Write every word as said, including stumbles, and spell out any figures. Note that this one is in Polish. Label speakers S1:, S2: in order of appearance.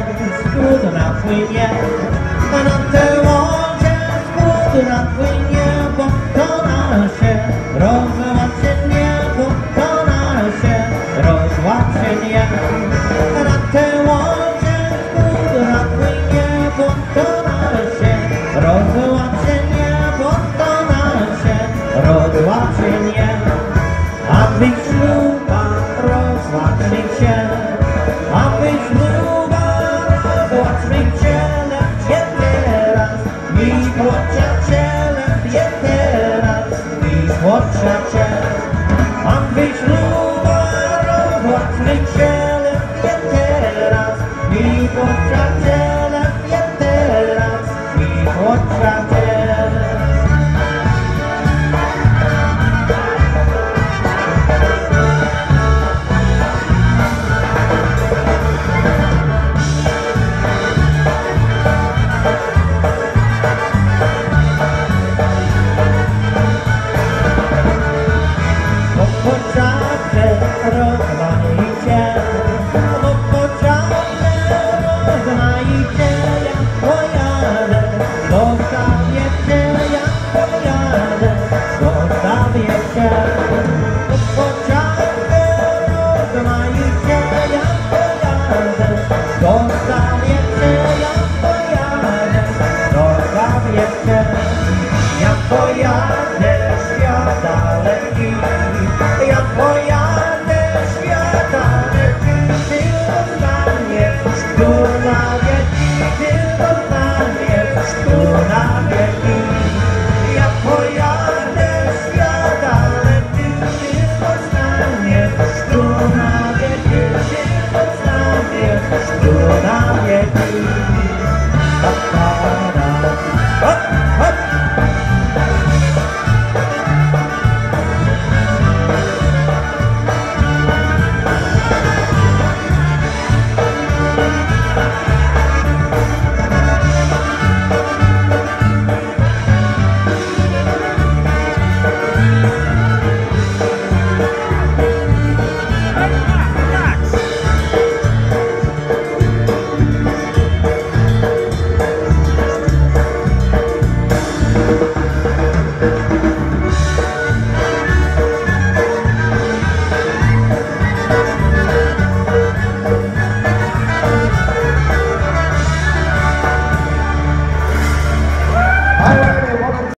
S1: skudna płynie, a na te łodzie skudna płynie, bo to na się rozłacie nie, bo to na się rozłacie nie. A na te łodzie skudna płynie, bo to na się rozłacie nie, bo to na się rozłacie nie. A wy śluba rozłacie się, a wy śluba rozłacie się, lepcie teraz, mi płociacie, lepcie teraz, mi płociacie. A wy śluba rozłacie się,